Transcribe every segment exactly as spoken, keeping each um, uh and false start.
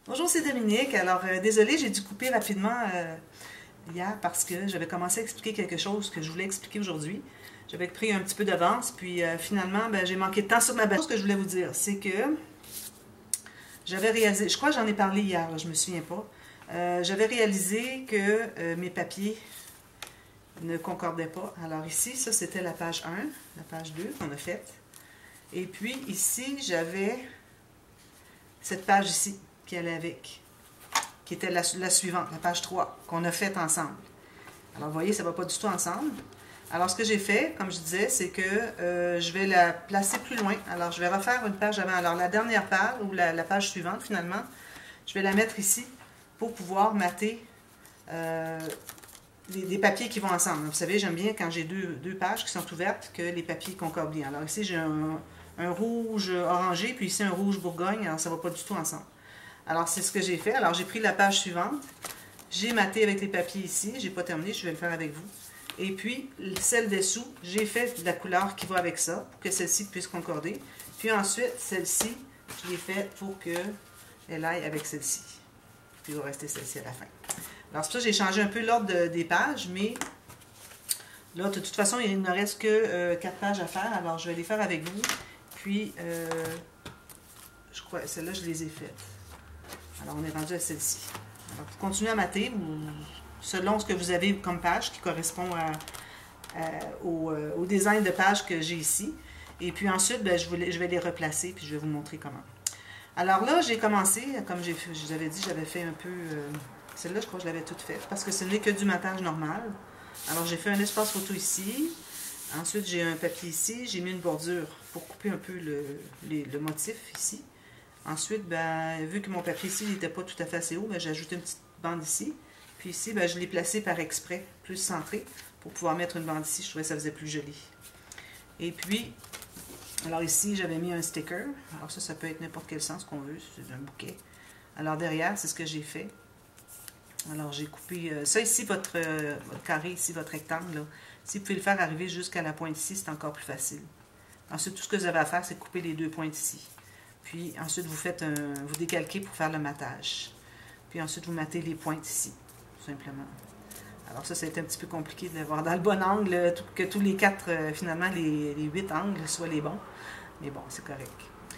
Bonjour, c'est Dominique. Alors, euh, désolée, j'ai dû couper rapidement euh, hier parce que j'avais commencé à expliquer quelque chose que je voulais expliquer aujourd'hui. J'avais pris un petit peu d'avance, puis euh, finalement, ben, j'ai manqué de temps sur ma batterie. Ce que je voulais vous dire, c'est que j'avais réalisé, je crois que j'en ai parlé hier, là, je me souviens pas, euh, j'avais réalisé que euh, mes papiers ne concordaient pas. Alors ici, ça c'était la page un, la page deux qu'on a faite. Et puis ici, j'avais cette page ici qui allait avec, qui était la, la suivante, la page trois, qu'on a faite ensemble. Alors, vous voyez, ça ne va pas du tout ensemble. Alors, ce que j'ai fait, comme je disais, c'est que euh, je vais la placer plus loin. Alors, je vais refaire une page avant. Alors, la dernière page, ou la, la page suivante, finalement, je vais la mettre ici pour pouvoir mater euh, les, les papiers qui vont ensemble. Vous savez, j'aime bien quand j'ai deux, deux pages qui sont ouvertes, que les papiers concordent bien. Alors, ici, j'ai un, un rouge orangé, puis ici, un rouge bourgogne. Alors, ça ne va pas du tout ensemble. Alors, c'est ce que j'ai fait. Alors, j'ai pris la page suivante. J'ai maté avec les papiers ici. Je n'ai pas terminé. Je vais le faire avec vous. Et puis, celle dessous, j'ai fait de la couleur qui va avec ça, pour que celle-ci puisse concorder. Puis ensuite, celle-ci, je l'ai faite pour qu'elle aille avec celle-ci. Puis, il va rester celle-ci à la fin. Alors, c'est pour ça que j'ai changé un peu l'ordre de, des pages, mais là, de toute façon, il ne reste que euh, quatre pages à faire. Alors, je vais les faire avec vous. Puis, euh, je crois, celle-là, je les ai faites. Alors, on est rendu à celle-ci. Alors, vous continuez à mater ou, selon ce que vous avez comme page qui correspond à, à, au, au design de page que j'ai ici. Et puis ensuite, ben, je, vais, je vais les replacer puis je vais vous montrer comment. Alors là, j'ai commencé, comme je vous avais dit, j'avais fait un peu... Euh, celle-là, je crois que je l'avais toute faite parce que ce n'est que du matage normal. Alors, j'ai fait un espace photo ici. Ensuite, j'ai un papier ici. J'ai mis une bordure pour couper un peu le, les, le motif ici. Ensuite, ben, vu que mon papier ici n'était pas tout à fait assez haut, ben, j'ai ajouté une petite bande ici. Puis ici, ben, je l'ai placé par exprès, plus centré, pour pouvoir mettre une bande ici. Je trouvais que ça faisait plus joli. Et puis, alors ici, j'avais mis un sticker. Alors ça, ça peut être n'importe quel sens qu'on veut, c'est un bouquet. Alors derrière, c'est ce que j'ai fait. Alors j'ai coupé, euh, ça ici, votre, euh, votre carré ici, votre rectangle, là. Si vous pouvez le faire arriver jusqu'à la pointe ici, c'est encore plus facile. Ensuite, tout ce que vous avez à faire, c'est couper les deux pointes ici. Puis ensuite, vous faites un, vous décalquez pour faire le matage. Puis ensuite, vous matez les pointes ici, tout simplement. Alors ça, ça a été un petit peu compliqué de voir dans le bon angle, que tous les quatre, euh, finalement, les, les huit angles soient les bons. Mais bon, c'est correct.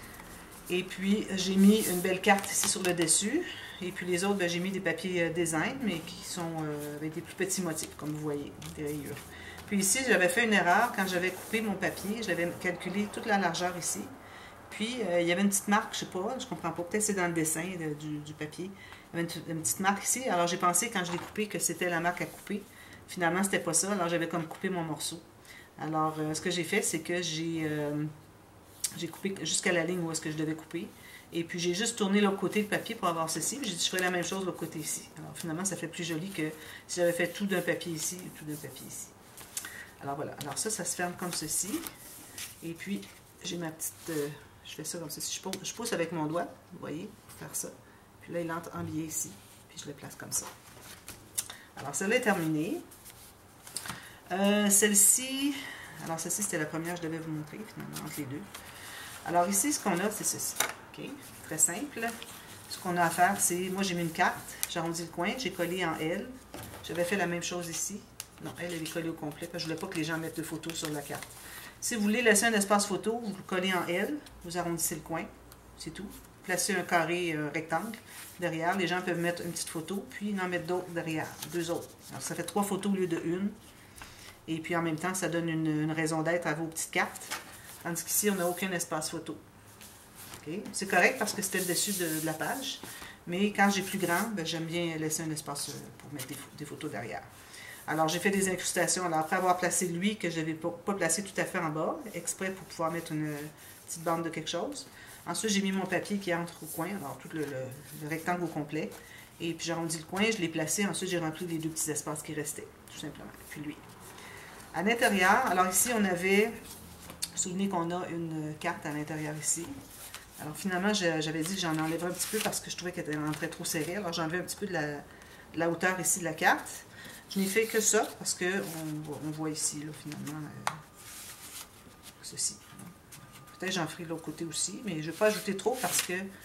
Et puis, j'ai mis une belle carte ici sur le dessus. Et puis les autres, ben, j'ai mis des papiers euh, design, mais qui sont euh, avec des plus petits motifs, comme vous voyez, des rayures. Puis ici, j'avais fait une erreur quand j'avais coupé mon papier. J'avais calculé toute la largeur ici. Puis, euh, il y avait une petite marque, je ne sais pas, je ne comprends pas, peut-être c'est dans le dessin de, du, du papier. Il y avait une, une petite marque ici. Alors, j'ai pensé, quand je l'ai coupé, que c'était la marque à couper. Finalement, c'était pas ça. Alors, j'avais comme coupé mon morceau. Alors, euh, ce que j'ai fait, c'est que j'ai euh, j'ai coupé jusqu'à la ligne où est-ce que je devais couper. Et puis, j'ai juste tourné l'autre côté de papier pour avoir ceci. Puis, j'ai dit, je ferai la même chose de l'autre côté ici. Alors, finalement, ça fait plus joli que si j'avais fait tout d'un papier ici et tout d'un papier ici. Alors, voilà. Alors, ça, ça se ferme comme ceci. Et puis, j'ai ma petite... Euh, je fais ça comme ça. Si je pousse, je pousse avec mon doigt, vous voyez, pour faire ça. Puis là, il entre en biais ici. Puis je le place comme ça. Alors, celle-là est terminée. Euh, celle-ci, alors celle-ci, c'était la première que je devais vous montrer, finalement, entre les deux. Alors ici, ce qu'on a, c'est ceci. OK? Très simple. Ce qu'on a à faire, c'est, moi, j'ai mis une carte, j'arrondis le coin, j'ai collé en L. J'avais fait la même chose ici. Non, elle, elle est collée au complet, parce que je ne voulais pas que les gens mettent de photos sur la carte. Si vous voulez laisser un espace photo, vous le collez en L, vous arrondissez le coin, c'est tout. Placez un carré euh, rectangle derrière. Les gens peuvent mettre une petite photo, puis en mettre d'autres derrière, deux autres. Alors, ça fait trois photos au lieu de une. Et puis en même temps, ça donne une, une raison d'être à vos petites cartes. Tandis qu'ici, on n'a aucun espace photo. Okay? C'est correct parce que c'était le dessus de, de la page. Mais quand j'ai plus grand, ben, j'aime bien laisser un espace pour mettre des, des photos derrière. Alors, j'ai fait des incrustations. Alors, après avoir placé lui, que je n'avais pas, pas placé tout à fait en bas, exprès pour pouvoir mettre une petite bande de quelque chose. Ensuite, j'ai mis mon papier qui entre au coin, alors tout le, le, le rectangle au complet. Et puis, j'ai arrondi le coin, je l'ai placé. Ensuite, j'ai rempli les deux petits espaces qui restaient, tout simplement. Et puis lui. À l'intérieur, alors ici, on avait, vous vous souvenez qu'on a une carte à l'intérieur ici. Alors, finalement, j'avais dit que j'en enlèverais un petit peu parce que je trouvais qu'elle rentrait trop serrée. Alors, j'ai enlevé un petit peu de la, de la hauteur ici de la carte. Je n'ai fait que ça, parce qu'on on voit ici, là, finalement, euh, ceci. Peut-être j'en ferai de l'autre côté aussi, mais je ne vais pas ajouter trop parce que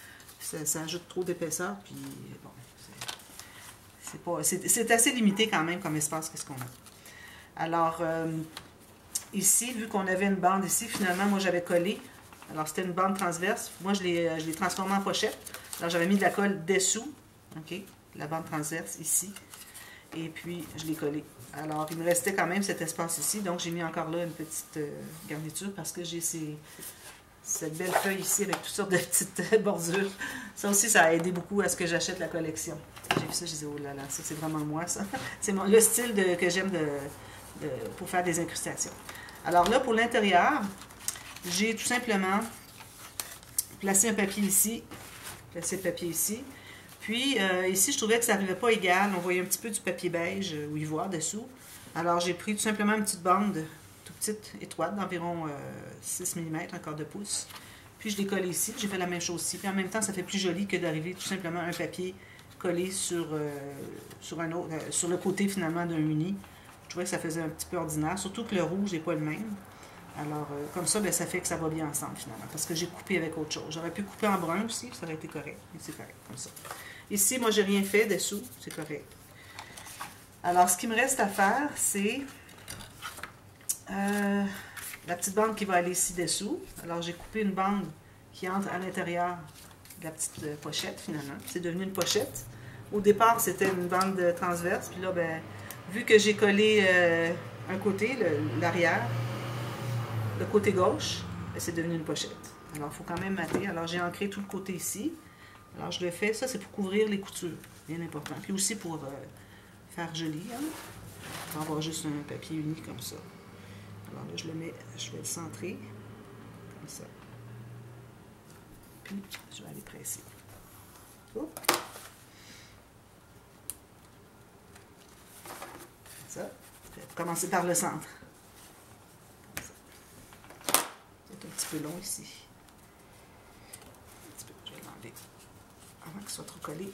Ça, ça ajoute trop d'épaisseur, puis bon, c'est pas, c'est assez limité quand même comme espace qu'est-ce qu'on a. Alors, euh, ici, vu qu'on avait une bande ici, finalement, moi j'avais collé. Alors, c'était une bande transverse. Moi, je l'ai transformée en pochette. Alors, j'avais mis de la colle dessous, OK, la bande transverse ici. Et puis, je l'ai collé. Alors, il me restait quand même cet espace ici. Donc, j'ai mis encore là une petite euh, garniture parce que j'ai ces... cette belle feuille ici avec toutes sortes de petites bordures. Ça aussi, ça a aidé beaucoup à ce que j'achète la collection. J'ai vu ça, j'ai dit, oh là là, ça c'est vraiment moi, ça. C'est le style de, que j'aime de, de, pour faire des incrustations. Alors là, pour l'intérieur, j'ai tout simplement placé un papier ici, placé le papier ici. Puis euh, ici, je trouvais que ça n'arrivait pas égal. On voyait un petit peu du papier beige ou ivoire dessous. Alors j'ai pris tout simplement une petite bande toute petite, étroite, d'environ euh, six millimètres, un quart de pouce. Puis je l'ai collé ici. J'ai fait la même chose ici. Puis en même temps, ça fait plus joli que d'arriver tout simplement un papier collé sur, euh, sur, un autre, euh, sur le côté finalement d'un uni. Je trouvais que ça faisait un petit peu ordinaire, surtout que le rouge n'est pas le même. Alors, euh, comme ça, bien, ça fait que ça va bien ensemble, finalement, parce que j'ai coupé avec autre chose. J'aurais pu couper en brun aussi, ça aurait été correct, mais c'est correct, comme ça. Ici, moi, j'ai rien fait dessous, c'est correct. Alors, ce qui me reste à faire, c'est euh, la petite bande qui va aller ici dessous. Alors, j'ai coupé une bande qui entre à l'intérieur de la petite euh, pochette, finalement. C'est devenu une pochette. Au départ, c'était une bande transverse, puis là, ben, vu que j'ai collé euh, un côté, l'arrière, le, le côté gauche, c'est devenu une pochette. Alors, il faut quand même mater. Alors, j'ai ancré tout le côté ici. Alors, je le fais. Ça, c'est pour couvrir les coutures. Bien important. Puis aussi pour euh, faire joli. Hein? On va avoir juste un papier uni comme ça. Alors là, je le mets, je vais le centrer. Comme ça. Puis, je vais aller presser. Oh. Ça. Je vais commencer par le centre. C'est un petit peu long ici. Un petit peu, je vais l'enlever avant qu'il soit trop collé.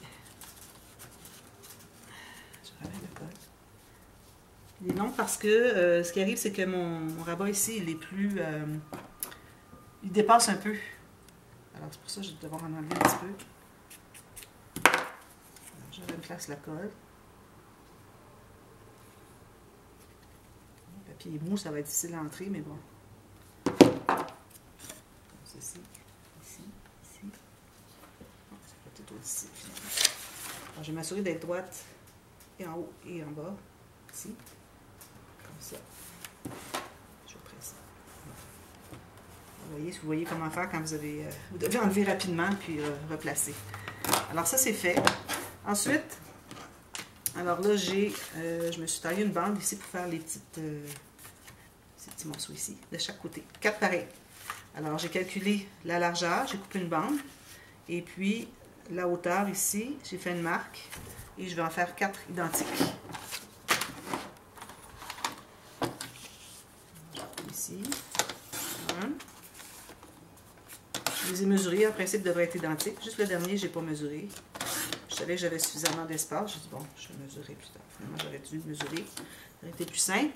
Je ramène le col. Il est long parce que euh, ce qui arrive, c'est que mon, mon rabat ici, il est plus... Euh, il dépasse un peu. Alors c'est pour ça que je vais devoir en enlever un petit peu. Alors, je remplace la colle. Le papier est mou, ça va être difficile à entrer, mais bon. Ceci, ici, ici. Oh, ça va peut-être au-dessus, finalement. Alors, je vais m'assurer d'être droite et en haut et en bas. Ici. Comme ça. Je vais presser. Vous voyez, vous voyez comment faire quand vous avez... Euh, vous devez enlever rapidement puis euh, replacer. Alors, ça, c'est fait. Ensuite, alors là, j'ai... Euh, je me suis taillé une bande ici pour faire les petites... Euh, ces petits morceaux ici, de chaque côté. Quatre pareils. Alors, j'ai calculé la largeur, j'ai coupé une bande, et puis la hauteur ici, j'ai fait une marque, et je vais en faire quatre identiques. Ici, un. Je les ai mesurés, en principe, devraient être identiques. Juste le dernier, je n'ai pas mesuré. Je savais que j'avais suffisamment d'espace. J'ai dit, bon, je vais mesurer plus tard. Finalement, j'aurais dû mesurer. Ça aurait été plus simple.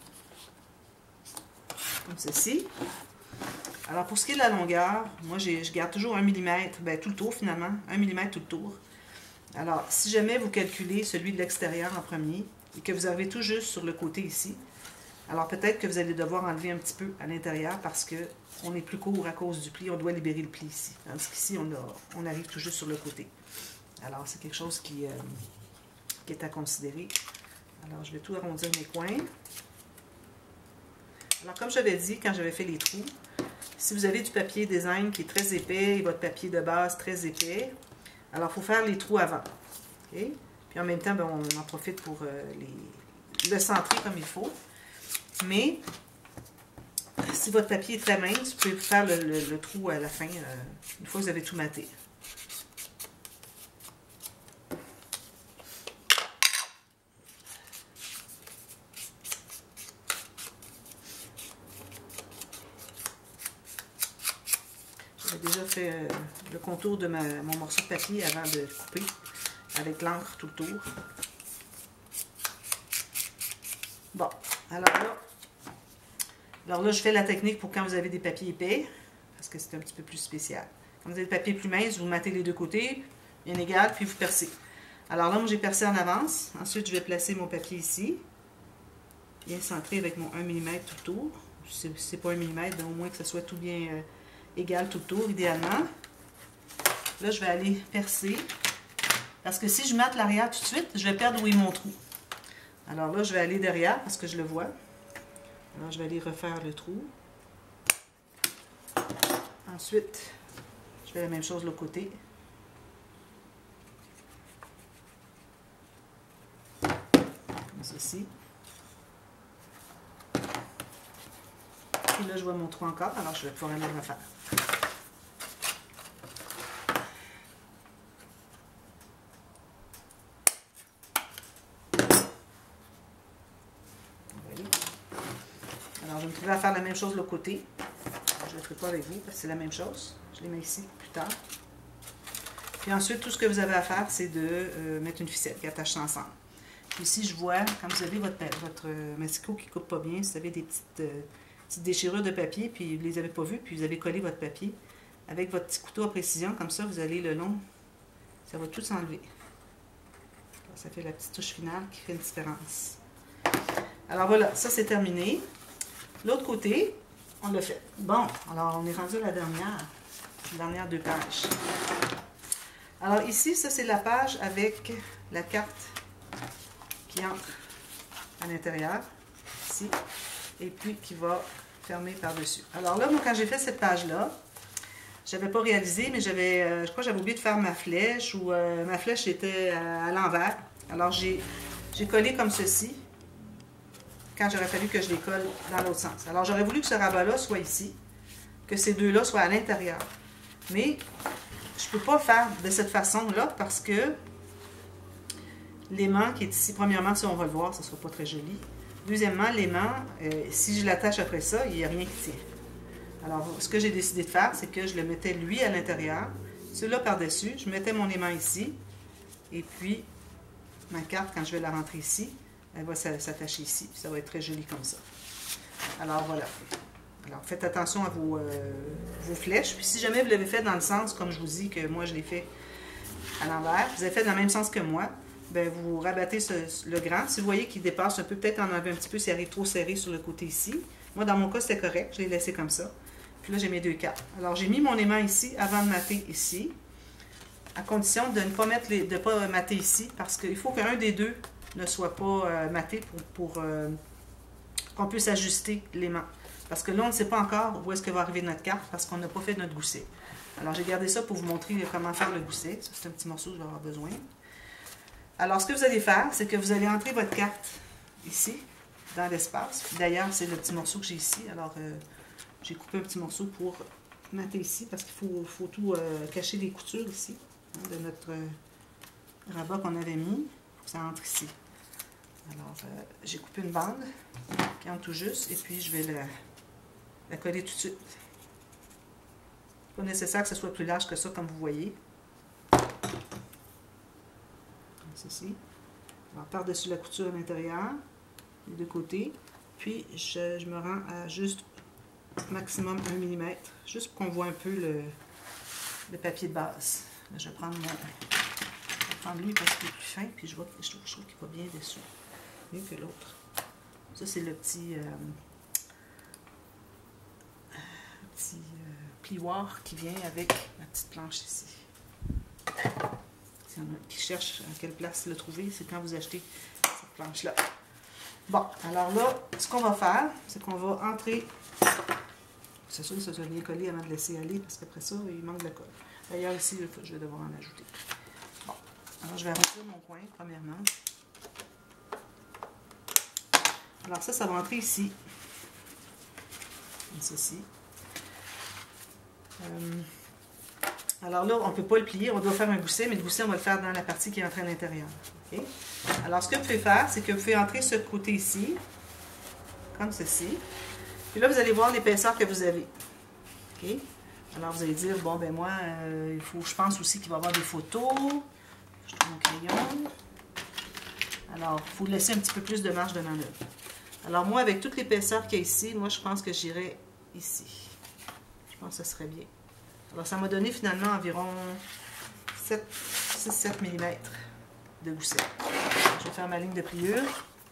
Comme ceci. Alors, pour ce qui est de la longueur, moi, je garde toujours un millimètre, ben, tout le tour finalement, un millimètre tout le tour. Alors, si jamais vous calculez celui de l'extérieur en premier et que vous avez tout juste sur le côté ici, alors peut-être que vous allez devoir enlever un petit peu à l'intérieur parce qu'on est plus court à cause du pli, on doit libérer le pli ici. Tandis qu'ici, on, on arrive tout juste sur le côté. Alors, c'est quelque chose qui, euh, qui est à considérer. Alors, je vais tout arrondir mes coins. Alors, comme j'avais dit quand j'avais fait les trous, si vous avez du papier design qui est très épais et votre papier de base très épais, alors il faut faire les trous avant. Okay? Puis en même temps, ben, on en profite pour euh, les, le centrer comme il faut. Mais si votre papier est très mince, vous pouvez faire le, le, le trou à la fin, euh, une fois que vous avez tout maté. J'ai déjà fait euh, le contour de ma, mon morceau de papier avant de couper avec l'encre tout le tour. Bon, alors là, alors là, je fais la technique pour quand vous avez des papiers épais, parce que c'est un petit peu plus spécial. Quand vous avez le papier plus mince, vous mattez les deux côtés, bien égal, puis vous percez. Alors là, moi, j'ai percé en avance. Ensuite, je vais placer mon papier ici, bien centré avec mon un millimètre tout le tour. Si c'est pas un millimètre, au moins que ce soit tout bien euh, égal tout le tour, idéalement. Là, je vais aller percer. Parce que si je matte l'arrière tout de suite, je vais perdre où est mon trou. Alors là, je vais aller derrière parce que je le vois. Alors, je vais aller refaire le trou. Ensuite, je fais la même chose de l'autre côté. Comme ceci. Et là, je vois mon trou encore, alors je vais pouvoir aller le refaire. Alors, je vais me trouver à faire la même chose de l'autre côté. Je ne le ferai pas avec vous parce que c'est la même chose. Je les mets ici plus tard. Puis ensuite, tout ce que vous avez à faire, c'est de euh, mettre une ficelle qui attache ça ensemble. Puis ici, je vois, quand vous avez votre, votre massicot qui ne coupe pas bien, vous avez des petites, euh, petites déchirures de papier, puis vous ne les avez pas vues, puis vous avez collé votre papier. Avec votre petit couteau à précision, comme ça, vous allez le long, ça va tout s'enlever. Ça fait la petite touche finale qui fait une différence. Alors voilà, ça c'est terminé. L'autre côté, on l'a fait. Bon, alors on est rendu à la dernière, les dernières deux pages. Alors ici, ça c'est la page avec la carte qui entre à l'intérieur, ici, et puis qui va fermer par-dessus. Alors là, moi quand j'ai fait cette page-là, je n'avais pas réalisé, mais j'avais, euh, je crois que j'avais oublié de faire ma flèche, ou euh, ma flèche était à, à l'envers. Alors j'ai collé comme ceci, quand j'aurais fallu que je les colle dans l'autre sens. Alors j'aurais voulu que ce rabat-là soit ici, que ces deux-là soient à l'intérieur. Mais je ne peux pas faire de cette façon-là parce que l'aimant qui est ici, premièrement, si on va le voir, ça ne sera pas très joli. Deuxièmement, l'aimant, euh, si je l'attache après ça, il n'y a rien qui tient. Alors, ce que j'ai décidé de faire, c'est que je le mettais lui à l'intérieur, celui-là par-dessus, je mettais mon aimant ici, et puis ma carte, quand je vais la rentrer ici, elle va s'attacher ici, puis ça va être très joli comme ça. Alors, voilà. Alors, faites attention à vos, euh, vos flèches. Puis, si jamais vous l'avez fait dans le sens, comme je vous dis que moi, je l'ai fait à l'envers, vous avez fait dans le même sens que moi, bien, vous rabattez ce, le grand. Si vous voyez qu'il dépasse un peu, peut-être en enlever un petit peu s'il arrive trop serré sur le côté ici. Moi, dans mon cas, c'était correct. Je l'ai laissé comme ça. Puis là, j'ai mes deux cartes. Alors, j'ai mis mon aimant ici avant de mater ici, à condition de ne pas mettre les, de pas mater ici, parce qu'il faut qu'un des deux ne soit pas euh, maté pour, pour euh, qu'on puisse ajuster l'aimant. Parce que là, on ne sait pas encore où est-ce que va arriver notre carte, parce qu'on n'a pas fait notre gousset. Alors, j'ai gardé ça pour vous montrer comment faire le gousset. Ça, c'est un petit morceau que je vais avoir besoin. Alors, ce que vous allez faire, c'est que vous allez entrer votre carte ici, dans l'espace. D'ailleurs, c'est le petit morceau que j'ai ici. Alors, euh, j'ai coupé un petit morceau pour mater ici, parce qu'il faut, faut tout euh, cacher les coutures ici, hein, de notre euh, rabat qu'on avait mis, pour que ça entre ici. Alors, euh, j'ai coupé une bande qui entre tout juste, et puis je vais la, la coller tout de suite. Pas nécessaire que ce soit plus large que ça, comme vous voyez. Comme ceci. Alors, par-dessus la couture à l'intérieur, les deux côtés, puis je, je me rends à juste maximum un millimètre, juste pour qu'on voit un peu le, le papier de base. Là, je vais prendre mon... Je vais prendre lui parce qu'il est plus fin, puis je, vois, je trouve, je trouve qu'il va bien dessus. Mieux que l'autre. Ça, c'est le petit, euh, petit euh, plioir qui vient avec ma petite planche ici. Si on a qui cherche à quelle place le trouver, c'est quand vous achetez cette planche-là. Bon, alors là, ce qu'on va faire, c'est qu'on va entrer. C'est sûr que ça doit bien coller avant de laisser aller, parce qu'après ça, il manque de la colle. D'ailleurs, ici, je vais devoir en ajouter. Bon, alors je vais remplir mon coin, premièrement. Alors ça, ça va entrer ici. Comme ceci. Euh, alors là, on ne peut pas le plier, on doit faire un gousset, mais le gousset, on va le faire dans la partie qui est entrée à l'intérieur. Okay? Alors, ce que vous pouvez faire, c'est que vous pouvez entrer ce côté ici, comme ceci. Puis là, vous allez voir l'épaisseur que vous avez. Okay? Alors, vous allez dire, bon, ben moi, euh, il faut, je pense aussi qu'il va y avoir des photos. Je trouve mon crayon. Alors, il faut laisser un petit peu plus de marge de manœuvre. Alors, moi, avec toute l'épaisseur qu'il y a ici, moi, je pense que j'irai ici. Je pense que ce serait bien. Alors, ça m'a donné finalement environ six à sept millimètres de gousset. Je vais faire ma ligne de pliure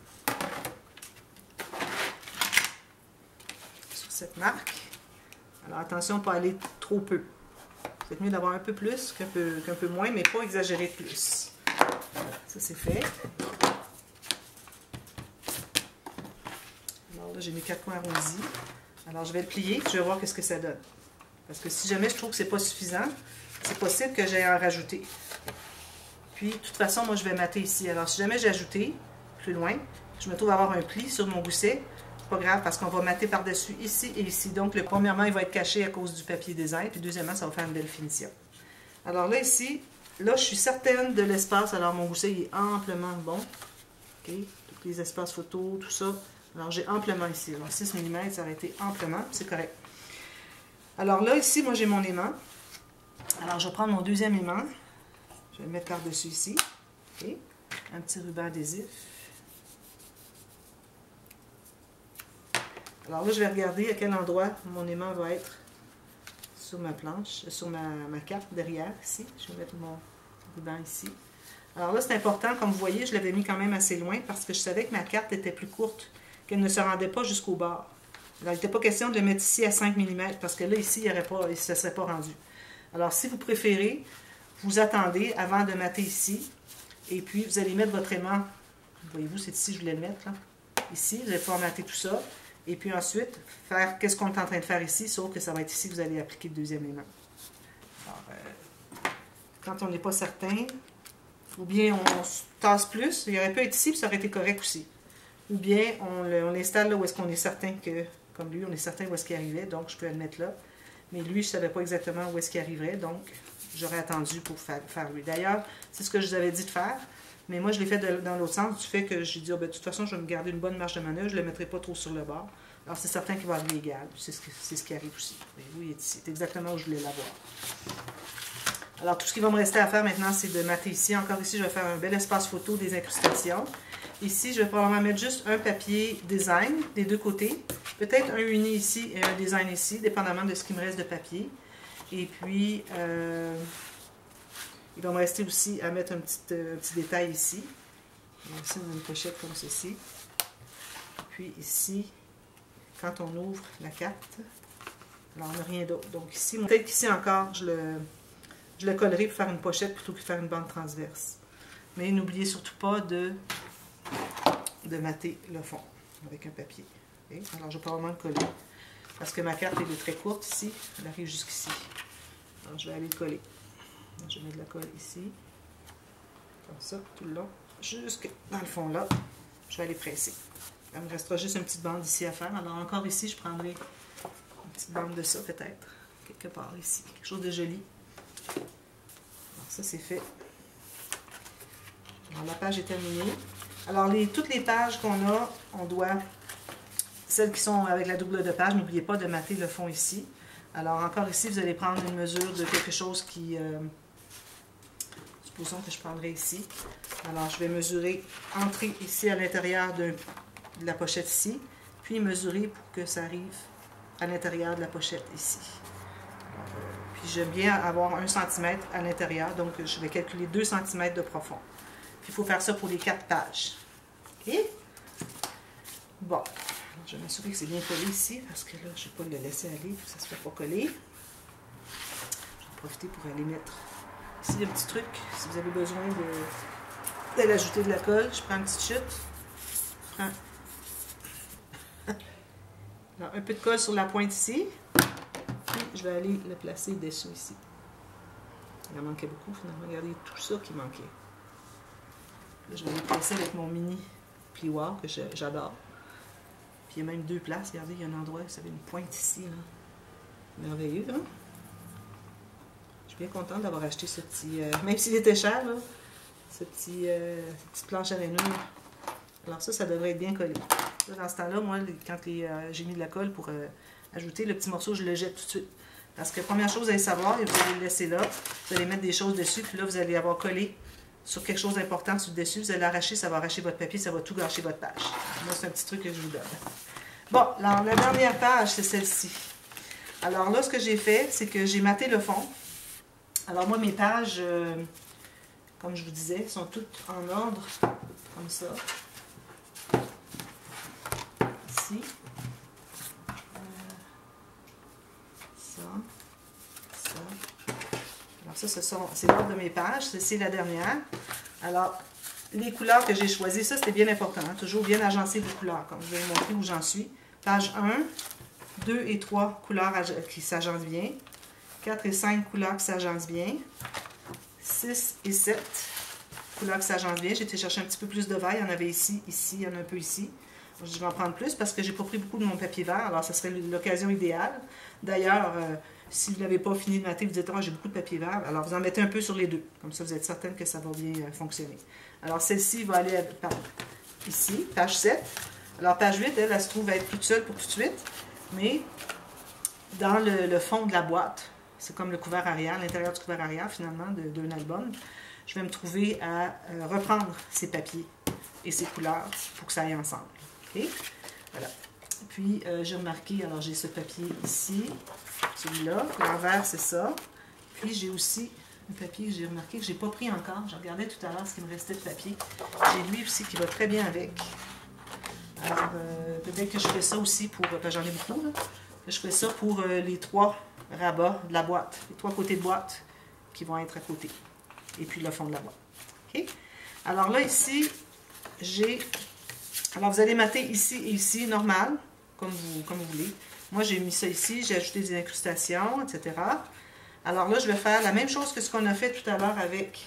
sur cette marque. Alors, attention, pas aller trop peu. C'est mieux d'avoir un peu plus qu'un peu, qu'un peu moins, mais pas exagérer de plus. Ça, c'est fait. Alors là, j'ai mes quatre coins arrondis. Alors, je vais le plier, je vais voir qu'est-ce que ça donne. Parce que si jamais je trouve que c'est pas suffisant, c'est possible que j'aille en rajouter. Puis, de toute façon, moi, je vais mater ici. Alors, si jamais j'ai ajouté plus loin, je me trouve à avoir un pli sur mon gousset. Pas grave, parce qu'on va mater par-dessus ici et ici. Donc, le, premièrement, il va être caché à cause du papier design. Puis, deuxièmement, ça va faire une belle finition. Alors là, ici, là, je suis certaine de l'espace. Alors, mon gousset, il est amplement bon. OK? Tous les espaces photos, tout ça. Alors, j'ai amplement ici. Alors, six millimètres, ça aurait été amplement. C'est correct. Alors là, ici, moi, j'ai mon aimant. Alors, je vais prendre mon deuxième aimant. Je vais le mettre par-dessus ici. OK? Un petit ruban adhésif. Alors là, je vais regarder à quel endroit mon aimant va être sur ma planche, sur ma, ma carte derrière, ici. Je vais mettre mon ruban ici. Alors là, c'est important, comme vous voyez, je l'avais mis quand même assez loin parce que je savais que ma carte était plus courte, qu'elle ne se rendait pas jusqu'au bord. Alors, il n'était pas question de le mettre ici à cinq millimètres parce que là, ici, il ne se serait pas rendu. Alors, si vous préférez, vous attendez avant de mater ici et puis vous allez mettre votre aimant. Voyez-vous, c'est ici que je voulais le mettre, là. Ici, vous allez pouvoir mater tout ça. Et puis ensuite, faire qu'est-ce qu'on est en train de faire ici, sauf que ça va être ici que vous allez appliquer le deuxième aimant. Alors, euh, quand on n'est pas certain, ou bien on se tasse plus, il aurait pu être ici, puis ça aurait été correct aussi. Ou bien on l'installe là où est-ce qu'on est certain que, comme lui, on est certain où est-ce qu'il arrivait, donc je peux le mettre là. Mais lui, je ne savais pas exactement où est-ce qu'il arriverait, donc j'aurais attendu pour faire, faire lui. D'ailleurs, c'est ce que je vous avais dit de faire. Mais moi, je l'ai fait de, dans l'autre sens, du fait que j'ai dit, oh, ben, de toute façon, je vais me garder une bonne marge de manœuvre, je ne le mettrai pas trop sur le bord. Alors, c'est certain qu'il va aller égal. C'est ce, ce qui arrive aussi. Oui, il est ici. C'est exactement où je voulais l'avoir. Alors, tout ce qui va me rester à faire maintenant, c'est de mater ici. Encore ici, je vais faire un bel espace photo des incrustations. Ici, je vais probablement mettre juste un papier design des deux côtés. Peut-être un uni ici et un design ici, dépendamment de ce qui me reste de papier. Et puis... Euh, il va me rester aussi à mettre un petit, euh, un petit détail ici. Ici, on a une pochette comme ceci. Puis ici, quand on ouvre la carte, alors on n'a rien d'autre. Donc ici, peut-être qu'ici encore, je le, je le collerai pour faire une pochette plutôt que de faire une bande transverse. Mais n'oubliez surtout pas de, de mater le fond avec un papier. Okay? Alors je vais probablement le coller. Parce que ma carte elle est très courte ici, elle arrive jusqu'ici. Alors je vais aller le coller. Je mets de la colle ici, comme ça, tout le long, jusque dans le fond là. Je vais aller presser. Il me restera juste une petite bande ici à faire. Alors encore ici, je prendrai une petite bande de ça peut-être, quelque part ici. Quelque chose de joli. Alors ça, c'est fait. Alors la page est terminée. Alors les, toutes les pages qu'on a, on doit, celles qui sont avec la double de page, n'oubliez pas de mater le fond ici. Alors encore ici, vous allez prendre une mesure de quelque chose qui... Euh, supposons que je prendrai ici. Alors, je vais mesurer, entrer ici à l'intérieur de, de la pochette ici, puis mesurer pour que ça arrive à l'intérieur de la pochette ici. Alors, puis, j'aime bien avoir un centimètre à l'intérieur, donc je vais calculer deux centimètres de profond. Puis, il faut faire ça pour les quatre pages. OK? Bon, alors, je vais m'assurer que c'est bien collé ici, parce que là, je ne vais pas le laisser aller, ça ne se fait pas coller. Je vais profiter pour aller mettre... Ici, il y a un petit truc, si vous avez besoin de, de l'ajouter de la colle, je prends une petite chute. Je prends alors, un peu de colle sur la pointe ici. Puis, je vais aller le placer dessous ici. Il en manquait beaucoup, finalement. Regardez tout ça qui manquait. Là, je vais le placer avec mon mini plioir que j'adore. Puis, il y a même deux places. Regardez, il y a un endroit, vous savez, une pointe ici. Là. Merveilleux, hein? Je suis bien contente d'avoir acheté ce petit, euh, même s'il était cher, là, ce petit, euh, cette petite planche à rainure. Alors ça, ça devrait être bien collé. Là, dans ce temps-là, moi, quand euh, j'ai mis de la colle pour euh, ajouter le petit morceau, je le jette tout de suite. Parce que première chose, vous allez savoir, et vous allez le laisser là, vous allez mettre des choses dessus, puis là, vous allez avoir collé sur quelque chose d'important sur le dessus, vous allez l'arracher, ça va arracher votre papier, ça va tout gâcher votre page. Moi, c'est un petit truc que je vous donne. Bon, alors la dernière page, c'est celle-ci. Alors là, ce que j'ai fait, c'est que j'ai maté le fond. Alors moi, mes pages, euh, comme je vous disais, sont toutes en ordre, comme ça. Ici. Euh, ça. Ça. Alors ça, ce sont, c'est l'ordre de mes pages. C'est la dernière. Alors, les couleurs que j'ai choisies, ça, c'était bien important. Hein, toujours bien agencer vos couleurs, comme je vais vous montrer où j'en suis. Page un, deux et trois couleurs qui s'agencent bien. quatre et cinq couleurs qui s'agencent bien. six et sept couleurs qui s'agencent bien. J'ai été chercher un petit peu plus de vert. Il y en avait ici, ici, il y en a un peu ici. Je vais en prendre plus parce que j'ai pas pris beaucoup de mon papier vert. Alors, ça serait l'occasion idéale. D'ailleurs, euh, si vous n'avez pas fini de mater, vous dites « Ah, j'ai beaucoup de papier vert. » Alors, vous en mettez un peu sur les deux. Comme ça, vous êtes certaine que ça va bien euh, fonctionner. Alors, celle-ci va aller par ici, page sept. Alors, page huit, elle, elle se trouve être toute seule pour tout de suite. Mais, dans le, le fond de la boîte, c'est comme le couvert arrière, l'intérieur du couvert arrière, finalement, d'un album, je vais me trouver à euh, reprendre ces papiers et ces couleurs pour que ça aille ensemble. OK? Voilà. Puis, euh, j'ai remarqué, alors j'ai ce papier ici, celui-là, couleur vert, c'est ça. Puis, j'ai aussi un papier que j'ai remarqué que je n'ai pas pris encore. Je regardais tout à l'heure ce qui me restait de papier. J'ai lui aussi qui va très bien avec. Alors, euh, peut-être que je fais ça aussi pour, j'en ai beaucoup, là. Je fais ça pour euh, les trois rabats de la boîte, les trois côtés de boîte qui vont être à côté. Et puis le fond de la boîte. OK? Alors là, ici, j'ai... Alors, vous allez mater ici et ici, normal, comme vous, comme vous voulez. Moi, j'ai mis ça ici, j'ai ajouté des incrustations, et cetera. Alors là, je vais faire la même chose que ce qu'on a fait tout à l'heure avec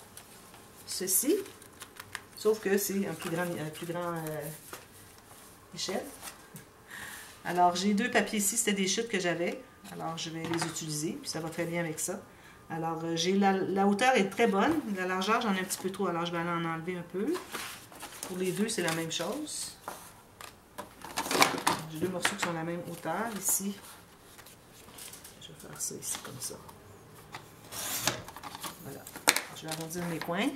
ceci, sauf que c'est un plus grand, un plus grand euh, échelle. Alors, j'ai deux papiers ici, c'était des chutes que j'avais. Alors, je vais les utiliser, puis ça va très bien avec ça. Alors, euh, j'ai la, la hauteur est très bonne. La largeur, j'en ai un petit peu trop, alors je vais aller en enlever un peu. Pour les deux, c'est la même chose. J'ai deux morceaux qui sont la même hauteur. Ici, je vais faire ça ici, comme ça. Voilà. Je vais arrondir mes coins.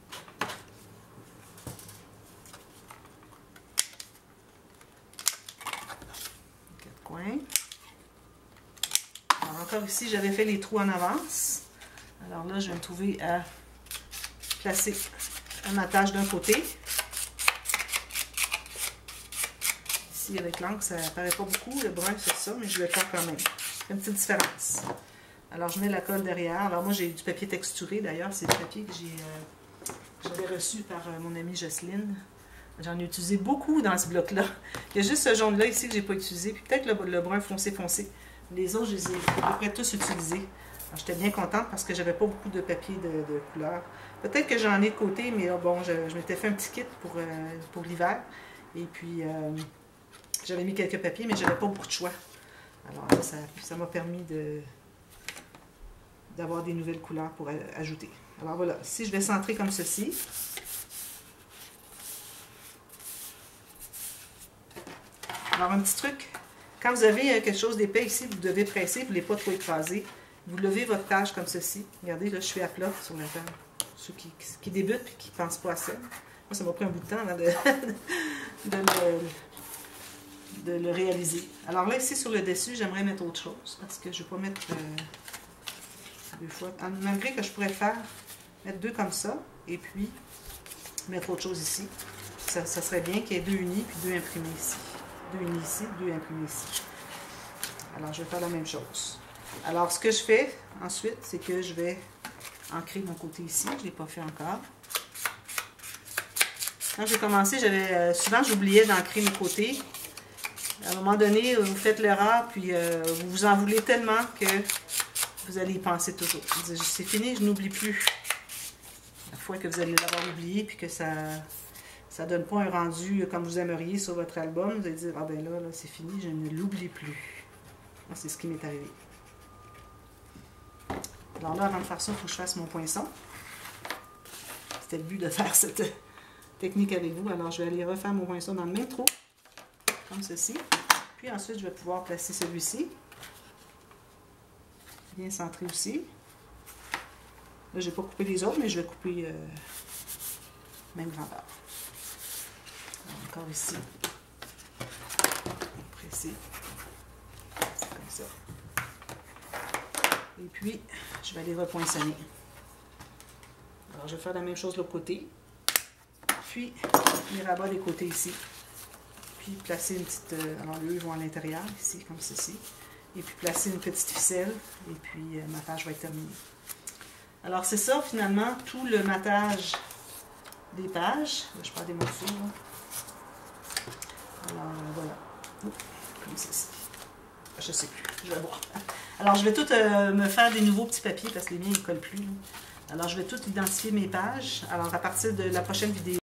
Quatre coins. Alors, encore ici, j'avais fait les trous en avance. Alors là, je vais me trouver à placer un matage d'un côté. Ici, avec l'encre, ça n'apparaît pas beaucoup, le brun, c'est ça, mais je vais le faire quand même. C'est une petite différence. Alors, je mets la colle derrière. Alors, moi, j'ai du papier texturé, d'ailleurs. C'est du papier que j'ai, euh, j'avais reçu par euh, mon amie Jocelyne. J'en ai utilisé beaucoup dans ce bloc-là. Il y a juste ce jaune-là ici que je n'ai pas utilisé. Puis peut-être le, le brun foncé foncé. Les autres, je les ai à peu près tous utilisés. J'étais bien contente parce que j'avais pas beaucoup de papier de, de couleur. Peut-être que j'en ai de côté, mais oh, bon, je, je m'étais fait un petit kit pour, euh, pour l'hiver. Et puis, euh, j'avais mis quelques papiers, mais j'avais pas beaucoup de choix. Alors là, ça m'a permis de d'avoir des nouvelles couleurs pour ajouter. Alors voilà, si je vais centrer comme ceci. Alors un petit truc, quand vous avez quelque chose d'épais ici, vous devez presser, vous ne voulez pas trop écraser. Vous levez votre page comme ceci. Regardez, là, je suis à plat sur la table. Ceux qui, qui débutent et qui ne pensent pas à ça. Moi, ça m'a pris un bout de temps là, de, de, le, de le réaliser. Alors là, ici, sur le dessus, j'aimerais mettre autre chose parce que je ne vais pas mettre euh, deux fois. Malgré que je pourrais faire, mettre deux comme ça et puis mettre autre chose ici. Ça, ça serait bien qu'il y ait deux unis puis deux imprimés ici. Deux unis ici, deux imprimés ici. Alors, je vais faire la même chose. Alors, ce que je fais ensuite, c'est que je vais ancrer mon côté ici. Je ne l'ai pas fait encore. Quand j'ai commencé, j'avais euh, souvent, j'oubliais d'ancrer mes côtés. À un moment donné, vous faites l'erreur, puis euh, vous vous en voulez tellement que vous allez y penser toujours. C'est fini, je n'oublie plus. La fois que vous allez l'avoir oublié, puis que ça ça donne pas un rendu comme vous aimeriez sur votre album, vous allez dire, ah ben là, là c'est fini, je ne l'oublie plus. C'est ce qui m'est arrivé. Alors là, avant de faire ça, il faut que je fasse mon poinçon. C'était le but de faire cette technique avec vous. Alors, je vais aller refaire mon poinçon dans le même trou, comme ceci. Puis ensuite, je vais pouvoir placer celui-ci. Bien centré aussi. Là, je n'ai pas coupé les autres, mais je vais couper euh, même grandeur. Encore ici. Presser. Comme ça. Et puis, je vais aller repoinçonner. Alors, je vais faire la même chose de l'autre côté. Puis, les rabats des côtés ici. Puis, placer une petite... Euh, alors, eux, ils vont à l'intérieur, ici, comme ceci. Et puis, placer une petite ficelle. Et puis, euh, ma page va être terminée. Alors, c'est ça, finalement, tout le matage des pages. Je prends des morceaux, là. Alors, voilà. Oups, comme ceci. Je sais plus, je vais voir. Alors, je vais tout euh, me faire des nouveaux petits papiers parce que les miens, ils ne collent plus. Là. Alors, je vais tout identifier mes pages. Alors, à partir de la prochaine vidéo,